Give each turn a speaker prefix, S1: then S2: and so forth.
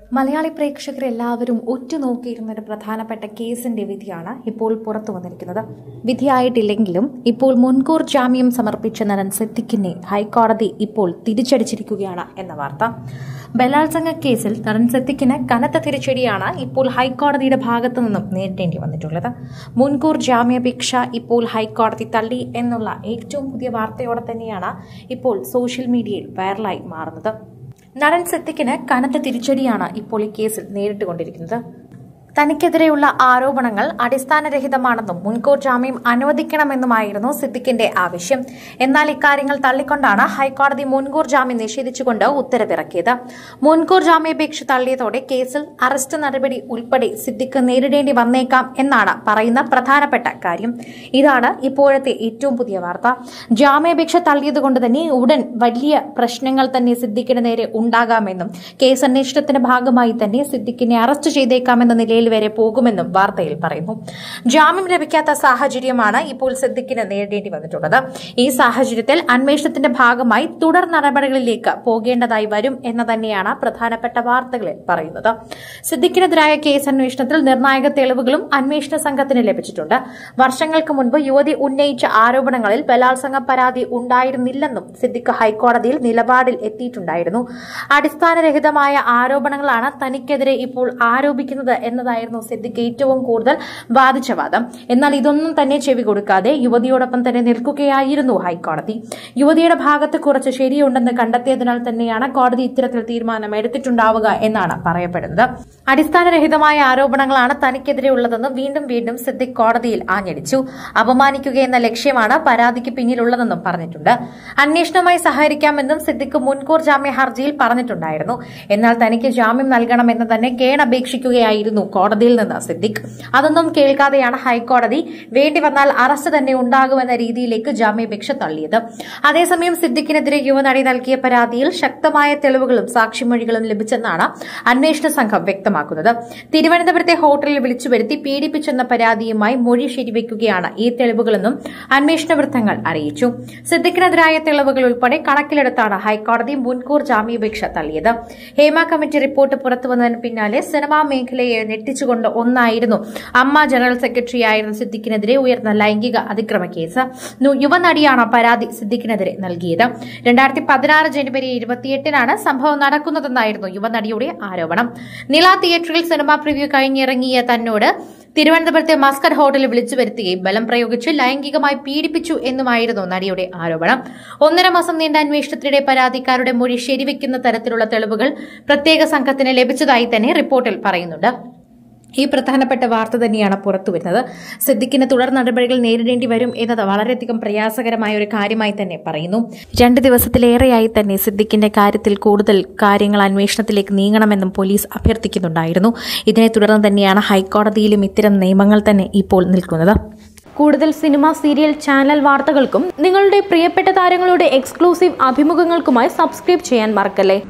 S1: മലയാളി പ്രേക്ഷകരെല്ലാവരും ഉറ്റുനോക്കിയിരുന്ന ഒരു പ്രധാനപ്പെട്ട കേസിന്റെ വിധിയാണ് ഇപ്പോൾ പുറത്തു വന്നിരിക്കുന്നത്. വിധിയായിട്ടില്ലെങ്കിലും ഇപ്പോൾ മുൻകൂർ ജാമ്യം സമർപ്പിച്ച നടൻ സിദ്ദിഖിനെ ഹൈക്കോടതി ഇപ്പോൾ തിരിച്ചടിച്ചിരിക്കുകയാണ് എന്ന വാർത്ത. ബലാത്സംഗ കേസിൽ നടൻ സിദ്ദിഖിന് കനത്ത തിരിച്ചടിയാണ് ഇപ്പോൾ ഹൈക്കോടതിയുടെ ഭാഗത്തു നിന്നും നേരിടേണ്ടി വന്നിട്ടുള്ളത്. മുൻകൂർ ജാമ്യാപേക്ഷ ഇപ്പോൾ ഹൈക്കോടതി തള്ളി എന്നുള്ള ഏറ്റവും പുതിയ വാർത്തയോടെ തന്നെയാണ് ഇപ്പോൾ സോഷ്യൽ മീഡിയയിൽ വൈറലായി മാറുന്നത്. നടൻ സിദ്ദിഖിന് കനത്ത തിരിച്ചടിയാണ് ഇപ്പോൾ ഈ കേസിൽ നേരിട്ടുകൊണ്ടിരിക്കുന്നത്. തനിക്കെതിരെയുള്ള ആരോപണങ്ങൾ അടിസ്ഥാനരഹിതമാണെന്നും മുൻകൂർ ജാമ്യം അനുവദിക്കണമെന്നുമായിരുന്നു സിദ്ദിഖിന്റെ ആവശ്യം. എന്നാൽ ഇക്കാര്യങ്ങൾ തള്ളിക്കൊണ്ടാണ് ഹൈക്കോടതി മുൻകൂർ ജാമ്യം നിഷേധിച്ചുകൊണ്ട് ഉത്തരവിറക്കിയത്. മുൻകൂർ ജാമ്യാപേക്ഷ തള്ളിയതോടെ കേസിൽ അറസ്റ്റ് നടപടി ഉൾപ്പെടെ സിദ്ദിഖ് നേരിടേണ്ടി വന്നേക്കാം എന്നാണ് പറയുന്ന പ്രധാനപ്പെട്ട കാര്യം. ഇതാണ് ഇപ്പോഴത്തെ ഏറ്റവും പുതിയ വാർത്ത. ജാമ്യാപേക്ഷ തള്ളിയതുകൊണ്ട് തന്നെ ഉടൻ വലിയ പ്രശ്നങ്ങൾ തന്നെ സിദ്ദിഖിന് നേരെ ഉണ്ടാകാമെന്നും കേസ് അന്വേഷണത്തിന്റെ ഭാഗമായി തന്നെ സിദ്ദിഖിനെ അറസ്റ്റ് ചെയ്തേക്കാമെന്ന നിലയിൽ വരെ പോകുമെന്നും വാർത്തയിൽ പറയുന്നു. ജാമ്യം ലഭിക്കാത്ത സാഹചര്യമാണ് ഇപ്പോൾ സിദ്ദിഖിന് നേരിടേണ്ടി വന്നിട്ടുള്ളത്. ഈ സാഹചര്യത്തിൽ അന്വേഷണത്തിന്റെ ഭാഗമായി തുടർ നടപടികളിലേക്ക് പോകേണ്ടതായി വരും എന്ന് തന്നെയാണ് പ്രധാനപ്പെട്ട വാർത്തകളിൽ പറയുന്നത്. സിദ്ദിഖിനെതിരായ കേസ് അന്വേഷണത്തിൽ നിർണായക തെളിവുകളും അന്വേഷണ സംഘത്തിന് ലഭിച്ചിട്ടുണ്ട്. വർഷങ്ങൾക്ക് മുൻപ് യുവതി ഉന്നയിച്ച ആരോപണങ്ങളിൽ ബലാത്സംഗ പരാതി ഉണ്ടായിരുന്നില്ലെന്നും സിദ്ദിഖ് ഹൈക്കോടതിയിൽ നിലപാടിൽ എത്തിയിട്ടുണ്ടായിരുന്നു. അടിസ്ഥാനരഹിതമായ ആരോപണങ്ങളാണ് തനിക്കെതിരെ ഇപ്പോൾ ആരോപിക്കുന്നത് എന്നതായിരുന്നു സിദ്ദിഖ് ഏറ്റവും കൂടുതൽ വാദിച്ച വാദം. എന്നാൽ ഇതൊന്നും തന്നെ ചെവി കൊടുക്കാതെ യുവതിയോടൊപ്പം തന്നെ നിൽക്കുകയായിരുന്നു ഹൈക്കോടതി. യുവതിയുടെ ഭാഗത്ത് കുറച്ച് ശരിയുണ്ടെന്ന് കണ്ടെത്തിയതിനാൽ തന്നെയാണ് കോടതി ഇത്തരത്തിൽ തീരുമാനം എടുത്തിട്ടുണ്ടാവുക എന്നാണ് പറയപ്പെടുന്നത്. അടിസ്ഥാനരഹിതമായ ആരോപണങ്ങളാണ് തനിക്കെതിരെ ഉള്ളതെന്ന് വീണ്ടും വീണ്ടും സിദ്ദിഖ് കോടതിയിൽ ആഞ്ഞടിച്ചു. അപമാനിക്കുകയെന്ന ലക്ഷ്യമാണ് പരാതിക്ക് പിന്നിലുള്ളതെന്നും പറഞ്ഞിട്ടുണ്ട്. അന്വേഷണവുമായി സഹകരിക്കാമെന്നും സിദ്ദിഖ് മുൻകൂർ ജാമ്യ ഹർജിയിൽ പറഞ്ഞിട്ടുണ്ടായിരുന്നു. എന്നാൽ തനിക്ക് ജാമ്യം നൽകണമെന്ന് തന്നെ കേണപേക്ഷിക്കുകയായിരുന്നു കോടതിയിൽ നിന്ന് സിദ്ദിഖ്. അതൊന്നും കേൾക്കാതെയാണ് ഹൈക്കോടതി വേണ്ടി വന്നാൽ അറസ്റ്റ് തന്നെ ഉണ്ടാകുമെന്ന രീതിയിലേക്ക് ജാമ്യാപേക്ഷ തള്ളിയത്. അതേസമയം സിദ്ദിഖിനെതിരെ യുവനടി നൽകിയ പരാതിയിൽ ശക്തമായ തെളിവുകളും സാക്ഷിമൊഴികളും ലഭിച്ചെന്നാണ് അന്വേഷണ സംഘം വ്യക്തമാക്കുന്നത്. തിരുവനന്തപുരത്തെ ഹോട്ടലിൽ വിളിച്ചുവരുത്തി പീഡിപ്പിച്ചെന്ന പരാതിയുമായി മൊഴി ശരിവയ്ക്കുകയാണ് ഈ തെളിവുകളെന്നും അന്വേഷണ വൃത്തങ്ങൾ അറിയിച്ചു. സിദ്ദിഖിനെതിരായ തെളിവുകൾ ഉൾപ്പെടെ കണക്കിലെടുത്താണ് ഹൈക്കോടതി മുൻകൂർ ജാമ്യാപേക്ഷ തള്ളിയത്. ഹേമ കമ്മിറ്റി റിപ്പോർട്ട് പുറത്തുവന്നതിന് പിന്നാലെ സിനിമാ മേഖലയെ ഞെട്ടിച്ചുകൊണ്ട് ഒന്നായിരുന്നു അമ്മ ജനറൽ സെക്രട്ടറിയായിരുന്ന സിദ്ദിഖിനെതിരെ ഉയർന്ന ലൈംഗിക അതിക്രമ കേസ്. യുവനടിയാണ് പരാതി സിദ്ദിഖിനെതിരെ നൽകിയത്. 2016 ജനുവരി 28-നാണ് സംഭവം നടക്കുന്നതെന്നായിരുന്നു യുവനടിയുടെ ആരോപണം. നില തിയേറ്ററിൽ സിനിമ പ്രിവ്യൂ കഴിഞ്ഞിറങ്ങിയ തന്നോട് തിരുവനന്തപുരത്തെ മസ്കർ ഹോട്ടലിൽ വിളിച്ചു വരുത്തുകയും ബലം പ്രയോഗിച്ച് ലൈംഗികമായി പീഡിപ്പിച്ചു എന്നുമായിരുന്നു നടിയുടെ ആരോപണം. 1.5 മാസം നീണ്ട അന്വേഷണത്തിനിടെ പരാതിക്കാരുടെ മൊഴി ശരിവെക്കുന്ന തരത്തിലുള്ള തെളിവുകൾ പ്രത്യേക സംഘത്തിന് ലഭിച്ചതായി തന്നെ റിപ്പോർട്ടിൽ പറയുന്നുണ്ട്. ഈ പ്രധാനപ്പെട്ട വാർത്ത തന്നെയാണ് പുറത്തുവരുന്നത്. സിദ്ദിഖിന് തുടർ നടപടികൾ നേരിടേണ്ടി വരും എന്നത് വളരെയധികം പ്രയാസകരമായ ഒരു കാര്യമായി തന്നെ പറയുന്നു. 2 ദിവസത്തിലേറെയായി തന്നെ സിദ്ദിഖിന്റെ കാര്യത്തിൽ കൂടുതൽ കാര്യങ്ങൾ അന്വേഷണത്തിലേക്ക് നീങ്ങണമെന്നും പോലീസ് അഭ്യർത്ഥിക്കുന്നുണ്ടായിരുന്നു. ഇതിനെ തുടർന്ന് തന്നെയാണ് ഹൈക്കോടതിയിലും ഇത്തരം നിയമങ്ങൾ തന്നെ ഇപ്പോൾ നിൽക്കുന്നത്.
S2: കൂടുതൽ സിനിമ, സീരിയൽ, ചാനൽ വാർത്തകൾക്കും നിങ്ങളുടെ പ്രിയപ്പെട്ട താരങ്ങളുടെ എക്സ്ക്ലൂസീവ് അഭിമുഖങ്ങൾക്കുമായി സബ്സ്ക്രൈബ് ചെയ്യാൻ മറക്കല്ലേ.